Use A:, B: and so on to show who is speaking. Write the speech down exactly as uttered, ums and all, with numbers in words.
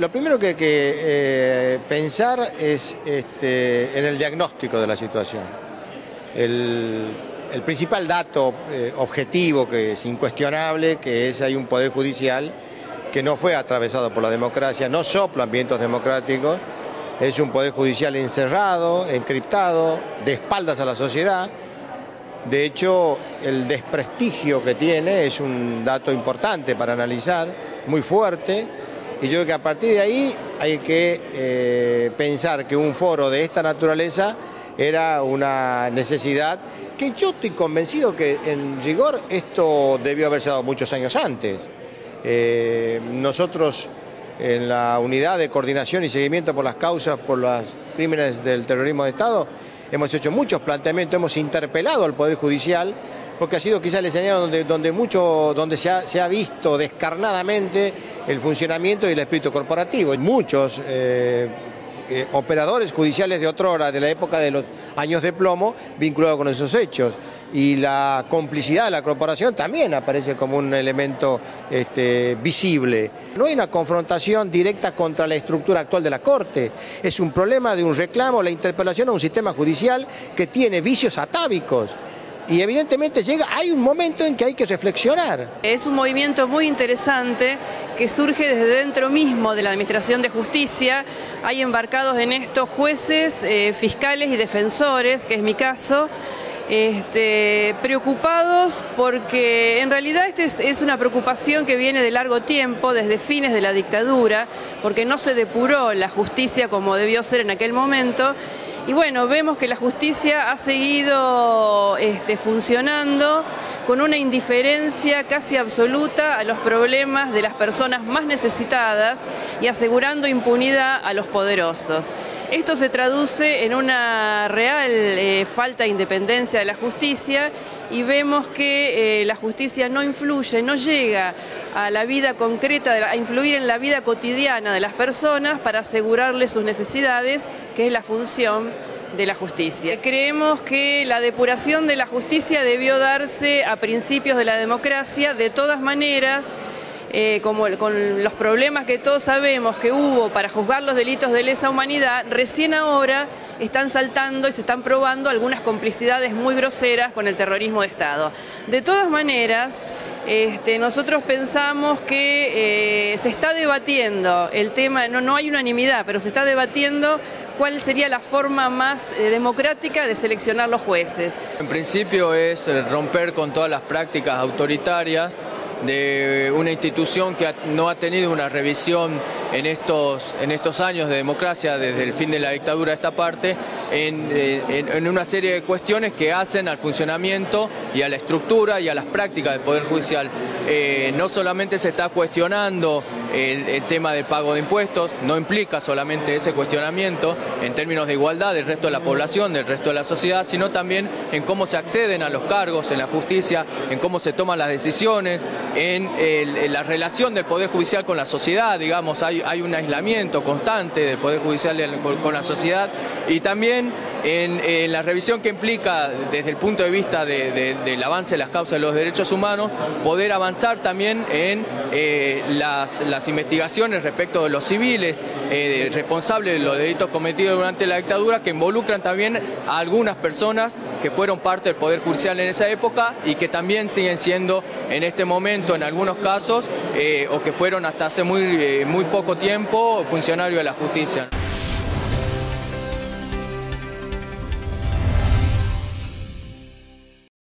A: lo primero que hay que eh, pensar es este, en el diagnóstico de la situación. El, el principal dato eh, objetivo, que es incuestionable, que es hay un poder judicial que no fue atravesado por la democracia, no soplan vientos democráticos, es un poder judicial encerrado, encriptado, de espaldas a la sociedad. De hecho, el desprestigio que tiene es un dato importante para analizar, muy fuerte, y yo creo que a partir de ahí hay que eh, pensar que un foro de esta naturaleza era una necesidad que yo estoy convencido que en rigor esto debió haberse dado muchos años antes. Eh, nosotros en la unidad de coordinación y seguimiento por las causas por los crímenes del terrorismo de Estado hemos hecho muchos planteamientos, hemos interpelado al Poder Judicial, porque ha sido quizás el escenario donde, donde, mucho, donde se, ha, se ha visto descarnadamente el funcionamiento y el espíritu corporativo. Muchos eh, eh, operadores judiciales de otrora, de la época de los años de plomo, vinculados con esos hechos. Y la complicidad de la corporación también aparece como un elemento este, visible. No hay una confrontación directa contra la estructura actual de la Corte. Es un problema de un reclamo, la interpelación a un sistema judicial que tiene vicios atávicos. Y evidentemente llega, hay un momento en que hay que reflexionar.
B: Es un movimiento muy interesante que surge desde dentro mismo de la Administración de Justicia. Hay embarcados en esto jueces, eh, fiscales y defensores, que es mi caso. Este, preocupados porque en realidad esta es, es una preocupación que viene de largo tiempo, desde fines de la dictadura, porque no se depuró la justicia como debió ser en aquel momento. Y bueno, vemos que la justicia ha seguido este, funcionando con una indiferencia casi absoluta a los problemas de las personas más necesitadas y asegurando impunidad a los poderosos. Esto se traduce en una real eh, falta de independencia de la justicia y vemos que eh, la justicia no influye, no llega a la vida concreta, a influir en la vida cotidiana de las personas para asegurarles sus necesidades, que es la función de la justicia. Creemos que la depuración de la justicia debió darse a principios de la democracia. De todas maneras, eh, como con los problemas que todos sabemos que hubo para juzgar los delitos de lesa humanidad, recién ahora están saltando y se están probando algunas complicidades muy groseras con el terrorismo de Estado. De todas maneras, Este, nosotros pensamos que eh, se está debatiendo el tema, no, no hay unanimidad, pero se está debatiendo cuál sería la forma más eh, democrática de seleccionar los jueces.
C: En principio es romper con todas las prácticas autoritarias de una institución que no ha tenido una revisión en estos, en estos años de democracia, desde el fin de la dictadura a esta parte, en, en, en una serie de cuestiones que hacen al funcionamiento y a la estructura y a las prácticas del Poder Judicial. Eh, no solamente se está cuestionando el, el tema del pago de impuestos, no implica solamente ese cuestionamiento en términos de igualdad del resto de la población, del resto de la sociedad, sino también en cómo se acceden a los cargos en la justicia, en cómo se toman las decisiones, en, el, en la relación del Poder Judicial con la sociedad, digamos, hay, hay un aislamiento constante del Poder Judicial con, con la sociedad, y también en, en la revisión que implica desde el punto de vista de, de, del avance de las causas de los derechos humanos, poder avanzar también en eh, las, las investigaciones respecto de los civiles eh, responsables de los delitos cometidos durante la dictadura, que involucran también a algunas personas que fueron parte del Poder Judicial en esa época y que también siguen siendo en este momento en algunos casos eh, o que fueron hasta hace muy, eh, muy poco tiempo funcionarios de la justicia.